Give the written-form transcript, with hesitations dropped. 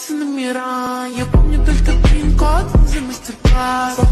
разлетаются номера. Я помню только пин-код за мастер-класс.